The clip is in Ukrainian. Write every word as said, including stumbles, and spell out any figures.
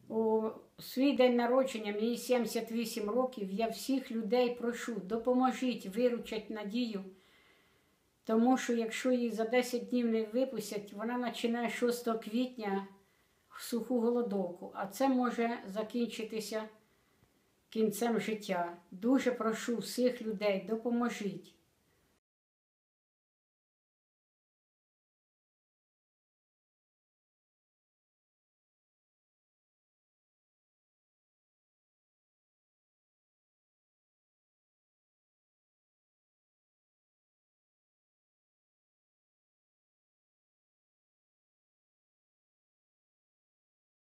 У свій день народження, мені сімдесят вісім років, я всіх людей прошу, допоможіть виручать Надію, тому що якщо її за десять днів не випустять, вона починає шостого квітня суху голодовку, а це може закінчитися кінцем життя. Дуже прошу всіх людей, допоможіть.